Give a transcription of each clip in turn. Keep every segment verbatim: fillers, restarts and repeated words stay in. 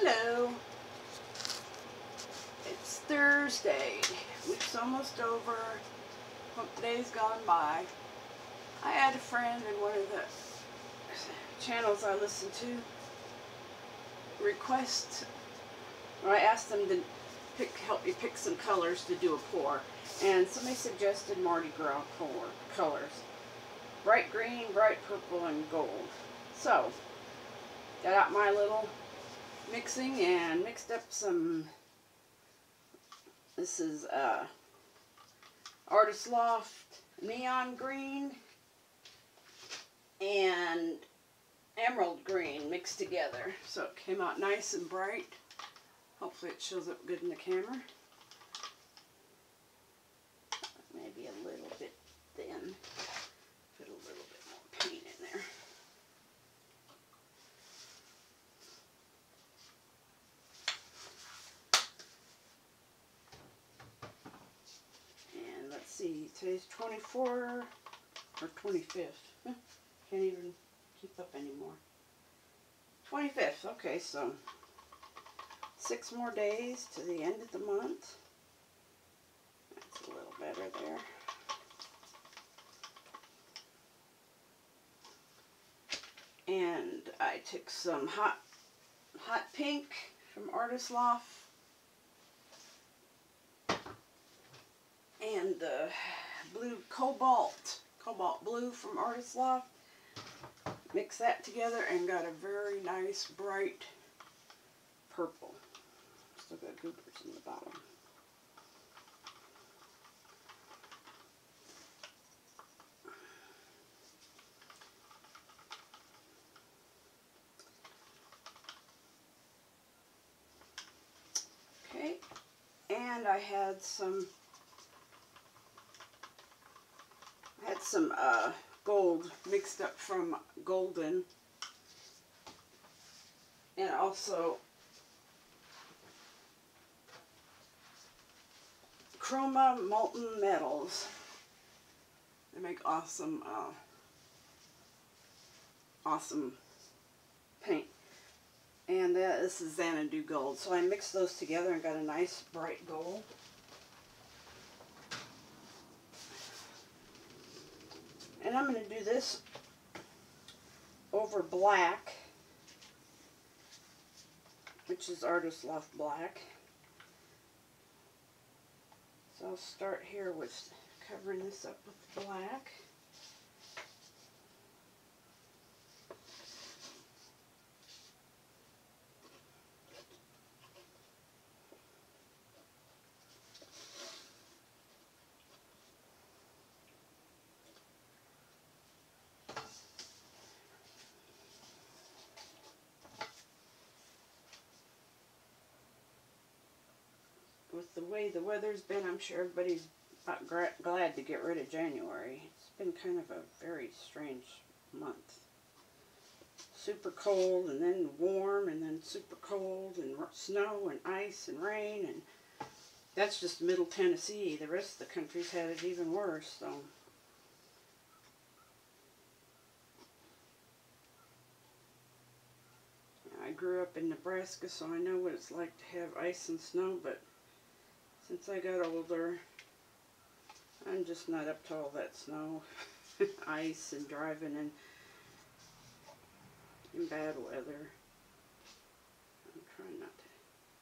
Hello. It's Thursday. Week's almost over. Hope the day's gone by. I had a friend in one of the channels I listen to request, or I asked them to pick, help me pick some colors to do a pour. And somebody suggested Mardi Gras pour colors. Bright green, bright purple, and gold. So, got out my little mixing and mixed up some, this is uh, Artist Loft neon green and emerald green mixed together. So it came out nice and bright. Hopefully it shows up good in the camera. Maybe a little bit thin. Put a little bit more paint in there. And let's see, today's twenty-fourth or twenty-fifth. Can't even keep up anymore. twenty-fifth, okay, so six more days to the end of the month. That's a little better there. And I took some hot hot pink from Artist Loft and the blue cobalt cobalt blue from Artist Loft. Mix that together and got a very nice bright purple. Still got goobers in the bottom. Okay, and I had some I had some uh, gold mixed up from Golden, and also Chroma Molten Metals. They make awesome, uh, awesome paint. And uh, this is Xanadu Gold. So I mixed those together and got a nice bright gold. And I'm going to do this over black, which is Artist Loft Black. So I'll start here with covering this up with black. With the way the weather's been, I'm sure everybody's about glad to get rid of January. It's been kind of a very strange month. Super cold, and then warm, and then super cold, and snow, and ice, and rain, and that's just Middle Tennessee. The rest of the country's had it even worse, so. I grew up in Nebraska, so I know what it's like to have ice and snow, but since I got older, I'm just not up to all that snow, ice, and driving in, in bad weather. I'm trying not to.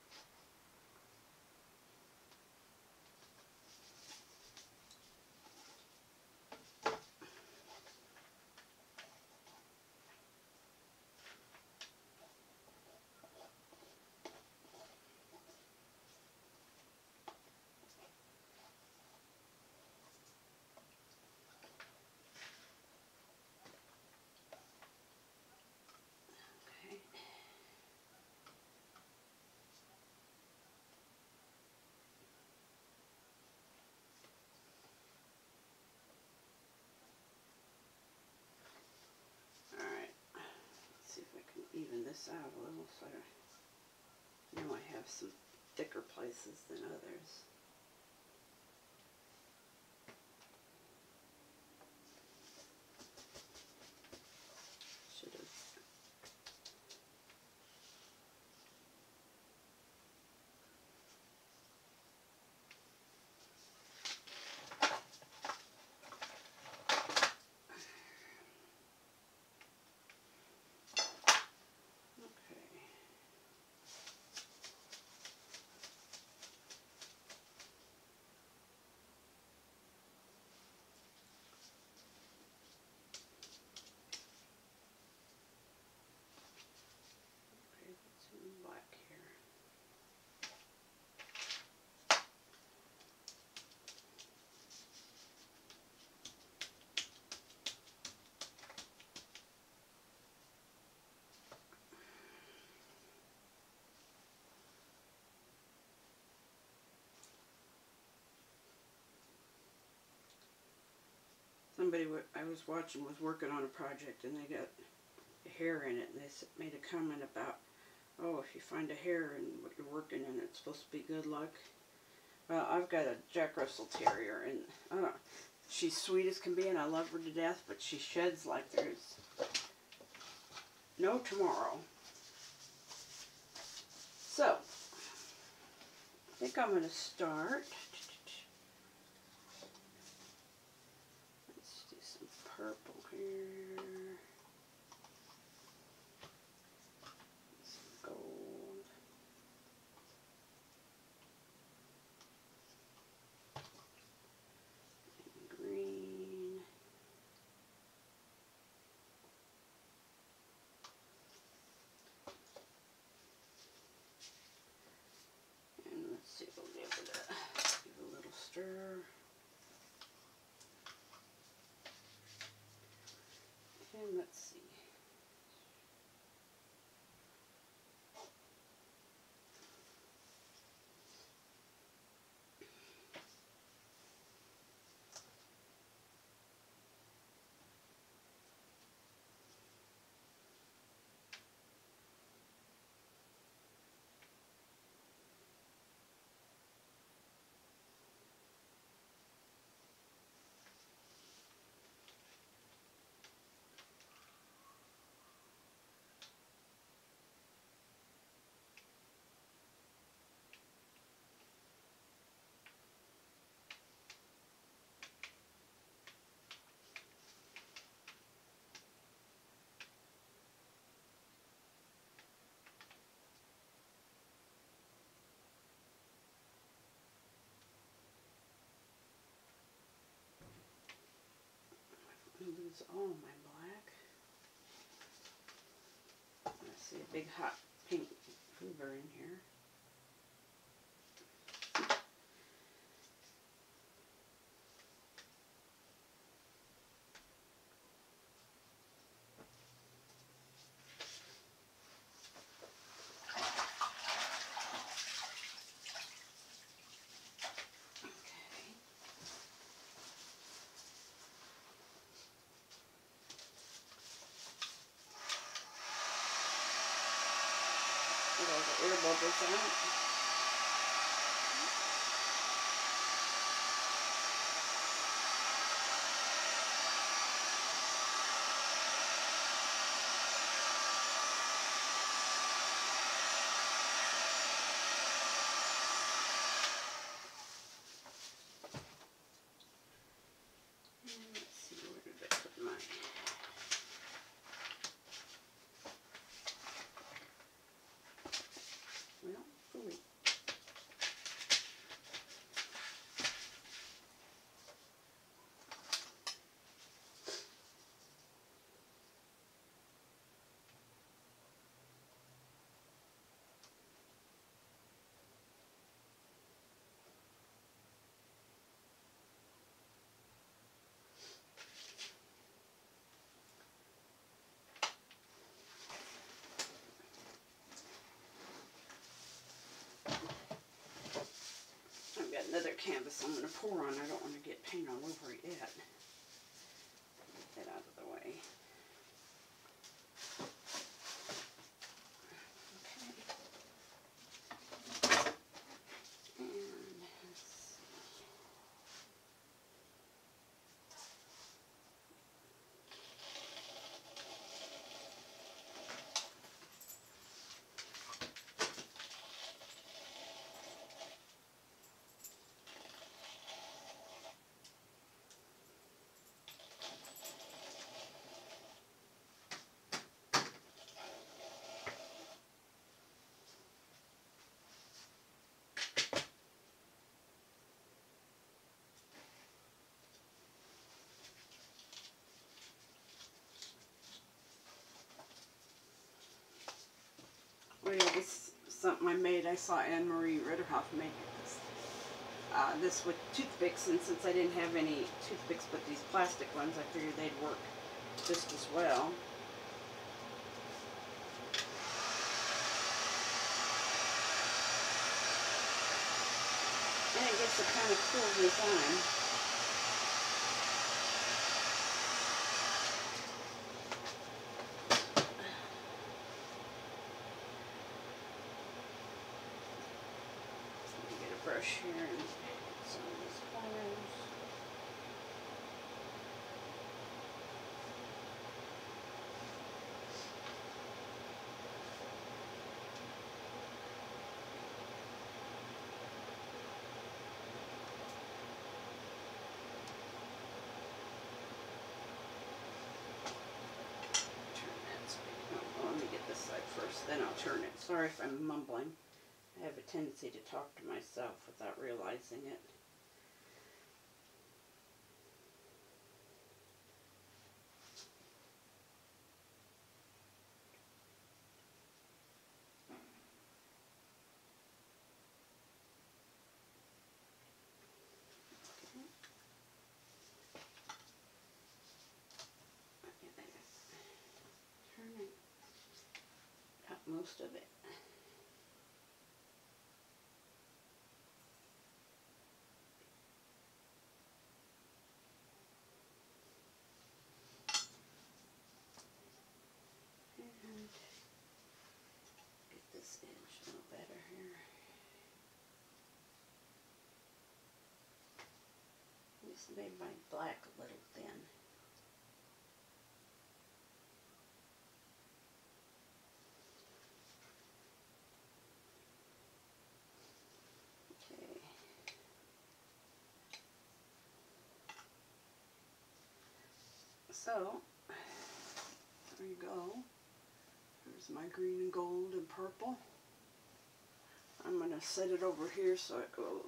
Even this out a little, so I know I have some thicker places than others. Should have somebody I was watching was working on a project and they got a hair in it, and they made a comment about, oh, if you find a hair in what you're working in, it's supposed to be good luck. Well, I've got a Jack Russell Terrier, and I don't know, she's sweet as can be, and I love her to death, but she sheds like there's no tomorrow. So, I think I'm going to start. Let's do some purple here. Some gold. And green. And let's see if we'll be able to give a little stir. And let's see. Lose all my black. I see a big hot pink hoover in here. Get all the air bubbles out. And let's see, where did I put mine? Well, ooh. I've got another canvas I'm going to pour on. I don't want to get paint all over it yet. Get that out of the way. Okay. And let's see. Oh yeah, this is something I made. I saw Anne-Marie Ritterhoff make this. Uh, this with toothpicks, and since I didn't have any toothpicks but these plastic ones, I figured they'd work just as well. And it gets a kind of cool design. brush here and some of these corners. First, then I'll turn it. Sorry if I'm mumbling. I have a tendency to talk to myself without realizing it. Turn it. Got most of it. And get this edge a little better here. Just made my black a little thin. Okay. So, there you go. There's my green and gold and purple. I'm going to set it over here so it will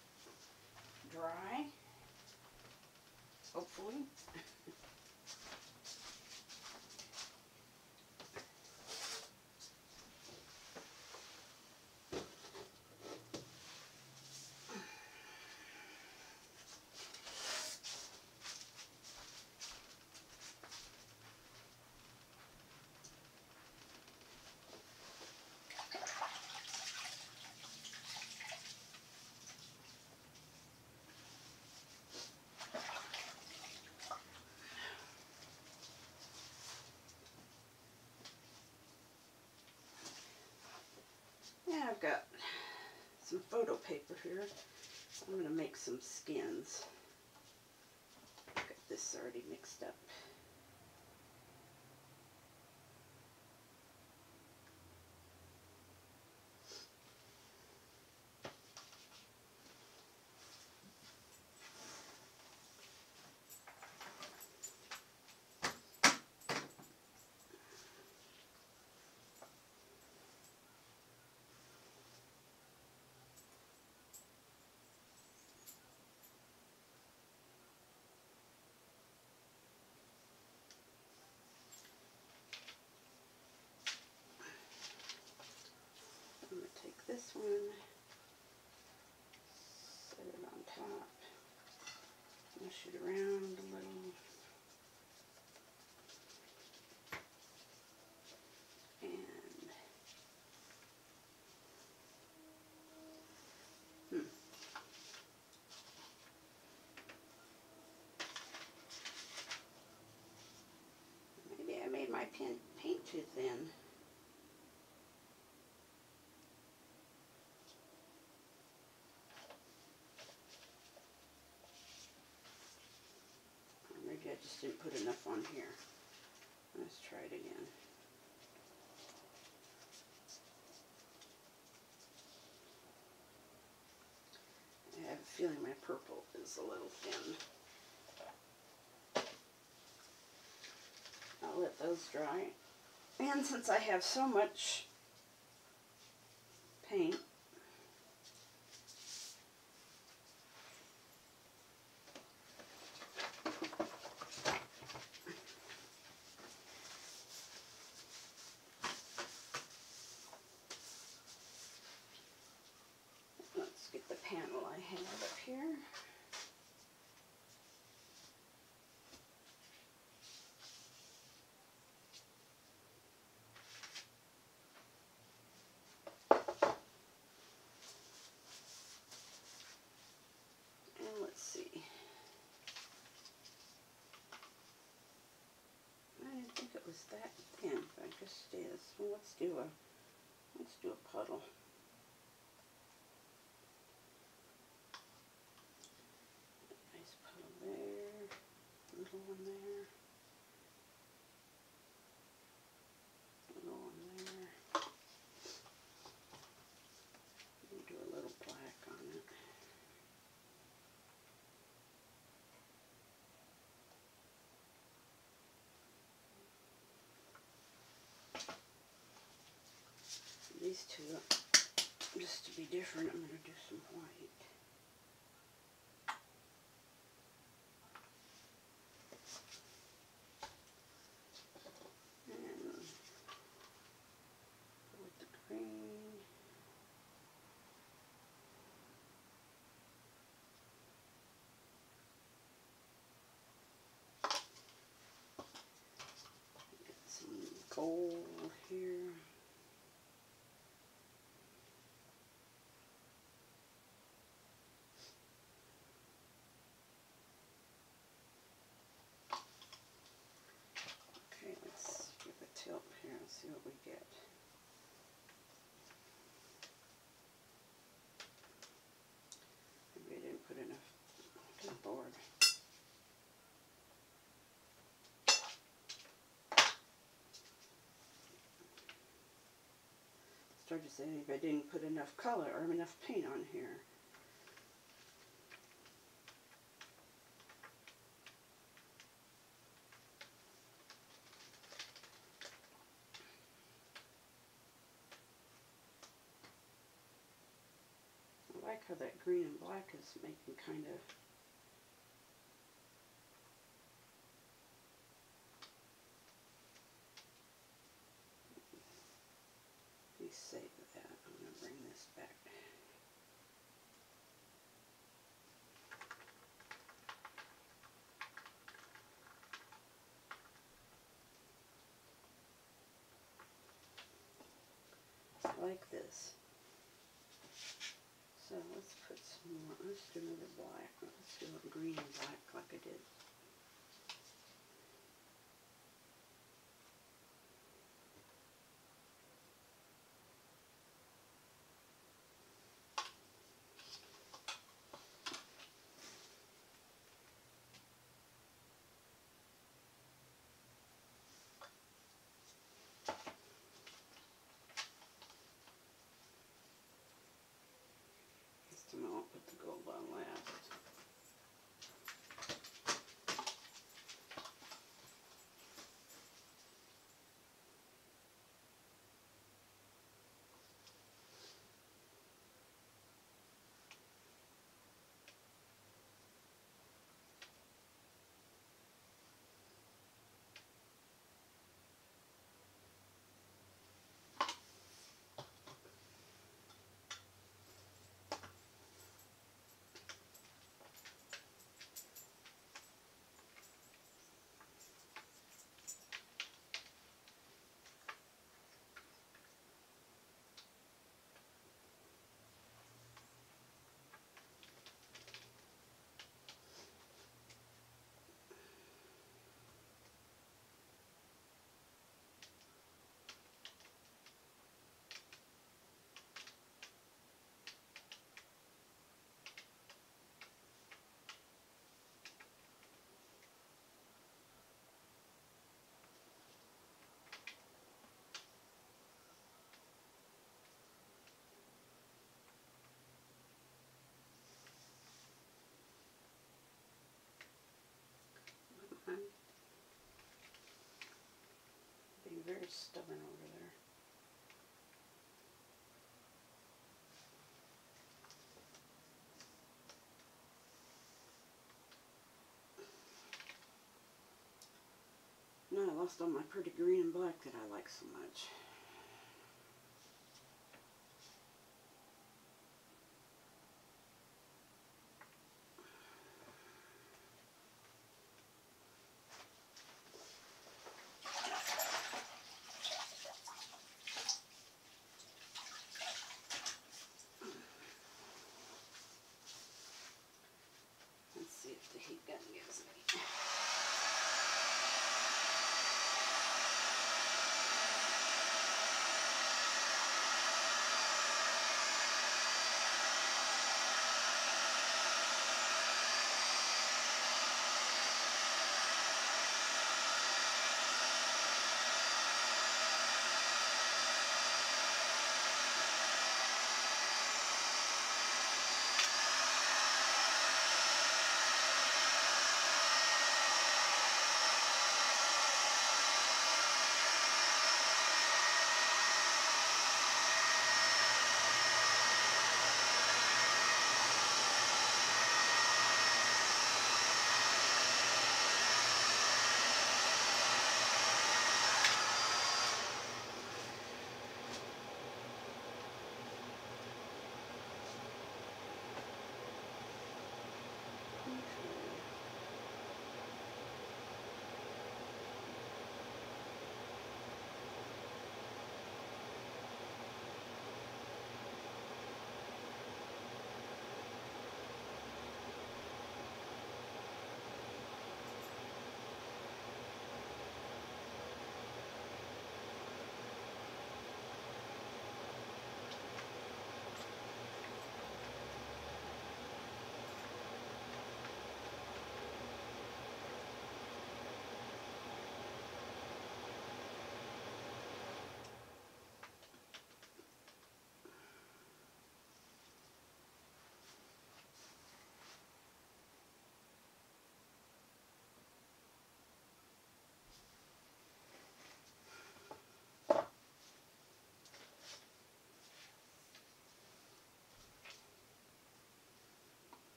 dry, hopefully. Yeah, I've got some photo paper here. I'm going to make some skins. Got this already mixed up. I'm going to take this one, set it on top, mush it around a little, and hmm. Maybe I made my pen, paint too thin. Maybe I just didn't put enough on here. Let's try it again. I have a feeling my purple is a little thin. I'll let those dry. And since I have so much paint, let's get the panel I have up here. And let's see. I didn't think it was that thin, but I guess it is. Well, let's do a let's do a puddle. to, just to be different, I'm going to do some white. And with the green. Get some gold here. Okay, let's give a tilt here and see what we get. Maybe I didn't put enough on the board. Started to say maybe I didn't put enough color or enough paint on here. I like how that green and black is making kind of let me save that. I'm going to bring this back. I like this. So let's put some more. Let's do another black. Let's do a green and black like I did. This time I won't put the gold on last. I'm being very stubborn over there. Now I lost all my pretty green and black that I like so much. Let's see if the heat gun gives me.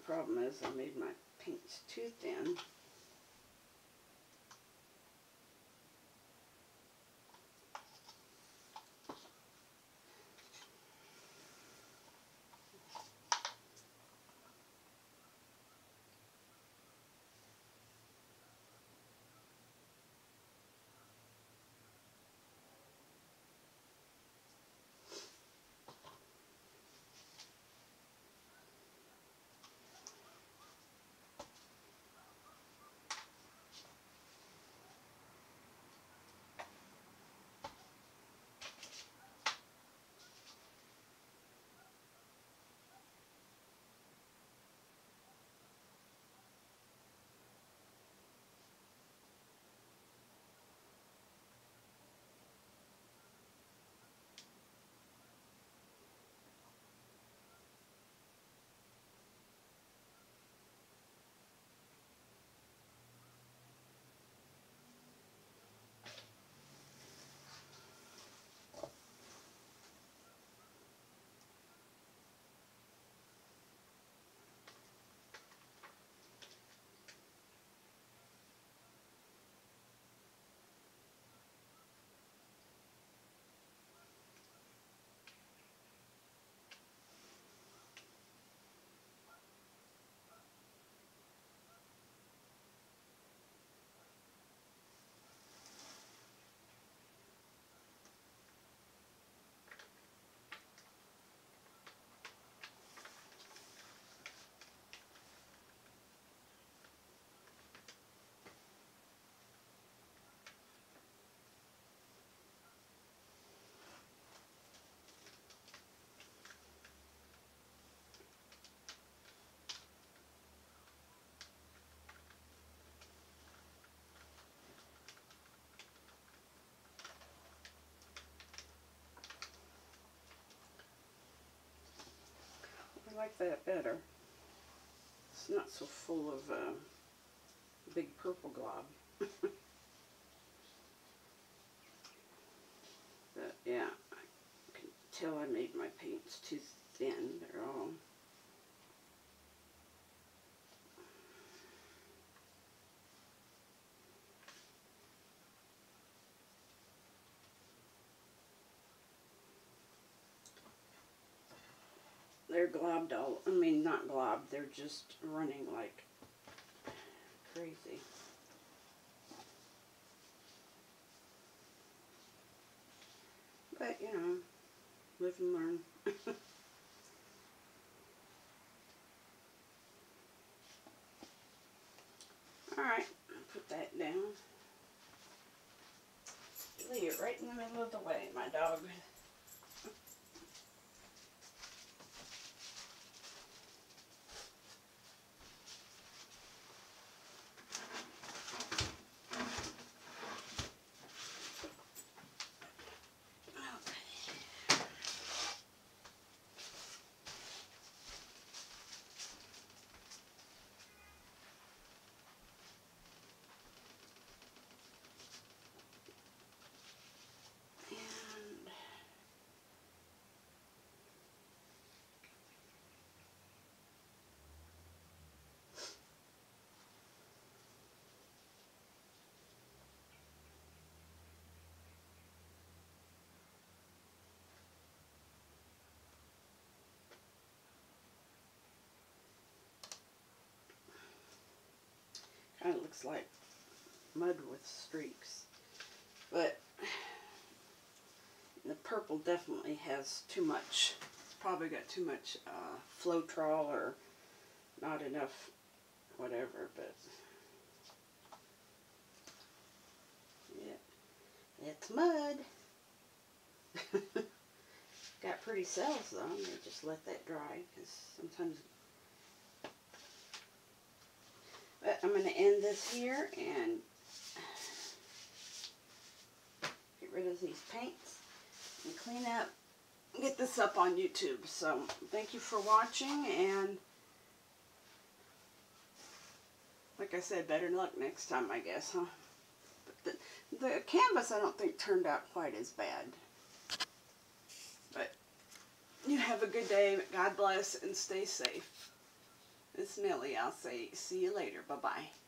problem is I made my paints too thin. I like that better. It's not so full of uh, big purple glob. But yeah, I can tell I made my paints too thin. They're all they're globbed all, I mean not globbed, they're just running like crazy. But you know, live and learn. Alright, put that down. Leave it right in the middle of the way, my dog. Kind of looks like mud with streaks, but the purple definitely has too much. It's probably got too much uh, Floetrol or not enough whatever, but yeah, it's mud. Got pretty cells though. I'm gonna just let that dry because sometimes. But I'm going to end this here and get rid of these paints and clean up, get this up on YouTube. So thank you for watching, and like I said, better luck next time, I guess, huh? But the, the canvas I don't think turned out quite as bad. But you have a good day. God bless and stay safe. This is Millie. I'll say see you later. Bye-bye.